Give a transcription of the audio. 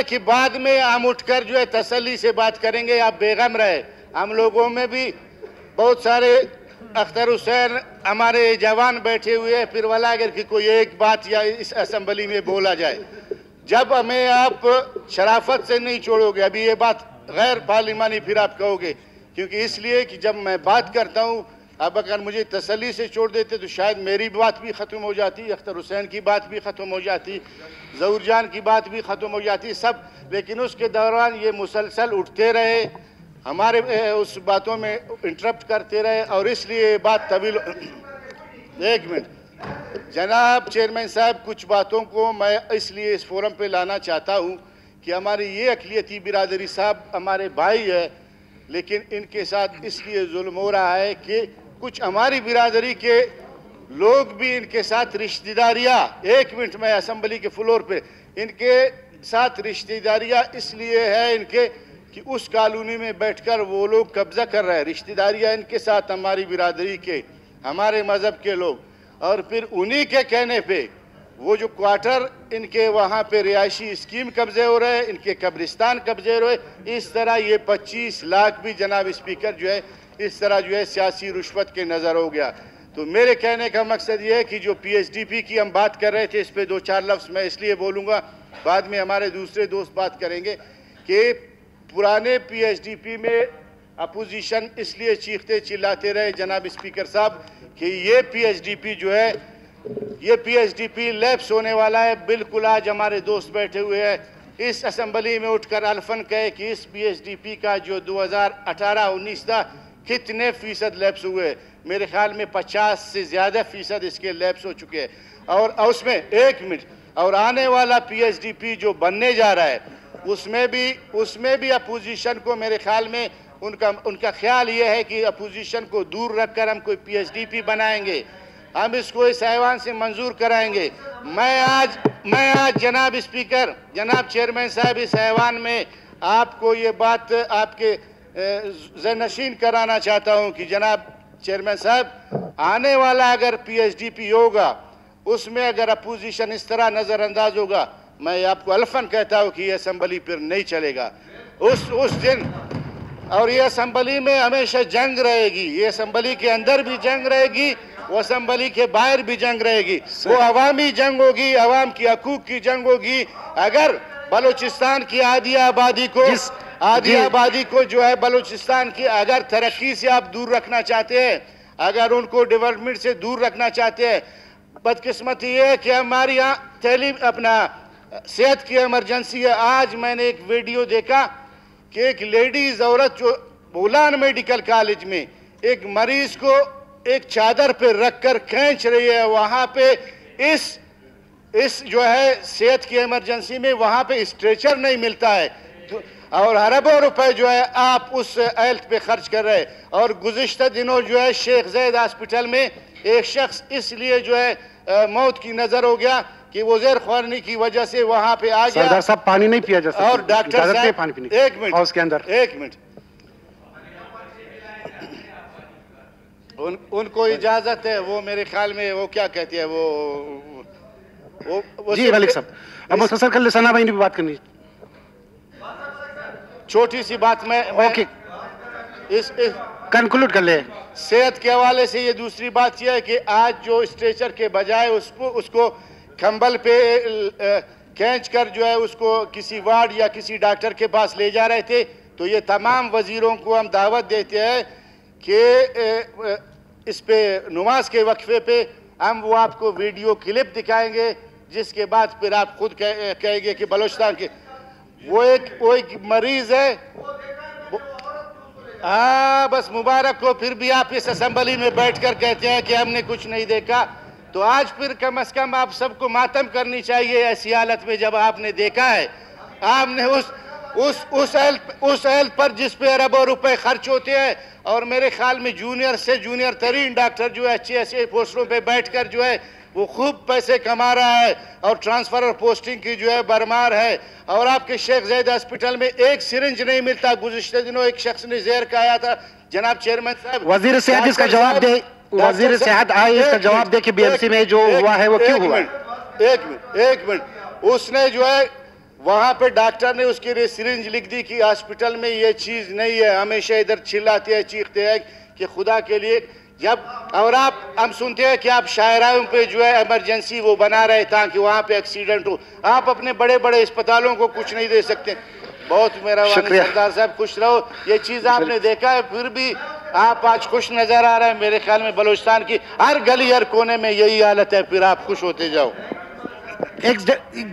है कि बाद में हम उठकर जो है तसल्ली से बात करेंगे, आप बेगम रहे। हम लोगों में भी बहुत सारे अख्तर हुसैन हमारे जवान बैठे हुए हैं, फिर वाला अगर कि कोई एक बात या इस असेंबली में बोला जाए, जब हमें आप शराफत से नहीं छोड़ोगे, अभी ये बात गैर पार्लिमानी फिर आप कहोगे, क्योंकि इसलिए कि जब मैं बात करता हूँ, अब अगर मुझे तसल्ली से छोड़ देते तो शायद मेरी बात भी ख़त्म हो जाती, अख्तर हुसैन की बात भी ख़त्म हो जाती, ज़हूर जान की बात भी ख़त्म हो जाती, सब। लेकिन उसके दौरान ये मुसलसल उठते रहे, हमारे उस बातों में इंटरप्ट करते रहे, और इसलिए ये बात तवील। एक मिनट जनाब चेयरमैन साहब, कुछ बातों को मैं इसलिए इस फोरम पे लाना चाहता हूँ कि हमारी ये अक़लियती बिरादरी साहब हमारे भाई है, लेकिन इनके साथ इसलिए जुल्म हो रहा है कि कुछ हमारी बिरादरी के लोग भी इनके साथ रिश्तेदारियाँ, एक मिनट में असेंबली के फ्लोर पे, इनके साथ रिश्तेदारियाँ इसलिए है इनके कि उस कॉलोनी में बैठकर वो लोग कब्जा कर रहे हैं, रिश्तेदारियाँ इनके साथ हमारी बिरादरी के, हमारे मज़हब के लोग, और फिर उन्हीं के कहने पे वो जो क्वार्टर इनके वहाँ पे रिहायशी स्कीम कब्जे हो रहे हैं, इनके कब्रिस्तान कब्जे हो रहे हैं। इस तरह ये 25 लाख भी जनाब स्पीकर जो है इस तरह जो है सियासी रुश्वत के नज़र हो गया। तो मेरे कहने का मकसद ये है कि जो PSDP की हम बात कर रहे थे, इस पे 2-4 लफ्ज़ मैं इसलिए बोलूँगा, बाद में हमारे दूसरे दोस्त बात करेंगे कि पुराने PSDP में अपोजिशन इसलिए चीखते चिल्लाते रहे जनाब स्पीकर साहब कि ये PSDP जो है, ये PSDP लैप्स होने वाला है। बिल्कुल आज हमारे दोस्त बैठे हुए हैं, इस असेंबली में उठकर अल्फन कहे कि इस PSDP का जो 2018-19 था कितने फ़ीसद लैप्स हुए। मेरे ख्याल में 50 से ज़्यादा फ़ीसद इसके लैप्स हो चुके हैं, और उसमें एक मिनट, और आने वाला PSDP जो बनने जा रहा है उसमें भी अपोजिशन को मेरे ख्याल में उनका ख्याल ये है कि अपोजिशन को दूर रखकर हम कोई PSDP बनाएंगे, हम इसको इस ऐवान से मंजूर कराएंगे। मैं आज जनाब स्पीकर, जनाब चेयरमैन साहब, इस ऐवान में आपको ये बात आपके ज़हनशीन कराना चाहता हूँ कि जनाब चेयरमैन साहब, आने वाला अगर PSDP होगा उसमें अगर अपोजिशन इस तरह नज़रअंदाज होगा, मैं आपको अल्फन कहता हूँ कि ये असेंबली फिर नहीं चलेगा उस दिन। और ये असेंबली में हमेशा जंग रहेगी, ये असेंबली के अंदर भी जंग रहेगी, वो असेंबली के बाहर भी जंग रहेगी, वो अवामी जंग होगी, अवाम की हकूक की जंग होगी। अगर बलूचिस्तान की आधी आबादी को जो है बलूचिस्तान की अगर तरक्की से आप दूर रखना चाहते हैं, अगर उनको डेवलपमेंट से दूर रखना चाहते हैं, बदकिस्मती ये है कि हमारे यहाँ तैलीम अपना सेहत की इमरजेंसी है। आज मैंने एक वीडियो देखा कि एक लेडीज औरत जो बोलान मेडिकल कॉलेज में एक मरीज को एक चादर पे रखकर खींच रही है, वहाँ पे इस जो है सेहत की इमरजेंसी में वहाँ पे स्ट्रेचर नहीं मिलता है, और अरबों रुपए जो है आप उस हेल्थ पे खर्च कर रहे हैं। और गुज़िश्ता दिनों जो है शेख ज़ैद हॉस्पिटल में एक शख्स इसलिए जो है मौत की नज़र हो गया कि वो ज़ेर ख्वारनी की वजह से वहाँ पे आ गया। सरदार साहब पानी नहीं पिया जा सकता, और डॉक्टर साहब पानी पीने, एक मिनट उसके अंदर एक मिनट उनको इजाजत है, वो मेरे ख्याल में वो क्या कहती है वो जी मलिक साहब, अब मुख्तसर कर ले, सना भाई ने भी बात करनी, छोटी सी बात मैं ओके इस कंक्लूड कर ले। सेहत के हवाले से ये दूसरी बात यह है कि आज जो स्ट्रेचर के बजाय उसको खंबल पे खींच कर जो है उसको किसी वार्ड या किसी डॉक्टर के पास ले जा रहे थे, तो ये तमाम वजीरों को हम दावत देते हैं कि इस पे नमाज के वक्फे पे हम वो आपको वीडियो क्लिप दिखाएंगे, जिसके बाद फिर आप खुद कहेंगे कि बलूचिस्तान के वो एक मरीज है। हाँ बस मुबारक हो, फिर भी आप इस असेंबली में बैठकर कहते हैं कि हमने कुछ नहीं देखा। तो आज फिर कम से कम आप सबको मातम करनी चाहिए ऐसी हालत में जब आपने देखा है, आपने उस हेल्थ पर जिस पे अरबों रुपए खर्च होते हैं, और मेरे ख्याल में जूनियर से जूनियर तरीन डॉक्टर जो है अच्छे पोस्टों पे बैठकर जो है वो खूब पैसे कमा रहा है, और ट्रांसफर और पोस्टिंग की जो है बरमार है। और आपके शेख ज़ैद हॉस्पिटल में एक सिरिंज नहीं मिलता। गुज़िश्ते दिनों एक शख्स ने जहर खाया था। जनाब चेयरमैन साहब, वजीर सेहत इसका जवाब दे, वजीर सेहत आए इसका जवाब दे कि BMC में जो हुआ है वो क्यों हुआ। एक मिनट उसने जो है वहाँ पे डॉक्टर ने उसके लिए सिरिंज लिख दी कि हॉस्पिटल में ये चीज़ नहीं है। हमेशा इधर चिल्लाते हैं, चीखते हैं कि खुदा के लिए जब, और आप हम सुनते हैं कि आप शाहराहों पे जो है इमरजेंसी वो बना रहे ताकि वहाँ पे एक्सीडेंट हो। आप अपने बड़े बड़े अस्पतालों को कुछ नहीं दे सकते। बहुत मेहरबानी सरदार साहब, खुश रहो। ये चीज़ आपने देखा है, फिर भी आप आज खुश नज़र आ रहे हैं। मेरे ख्याल में बलूचिस्तान की हर गली हर कोने में यही हालत है, फिर आप खुश होते जाओ।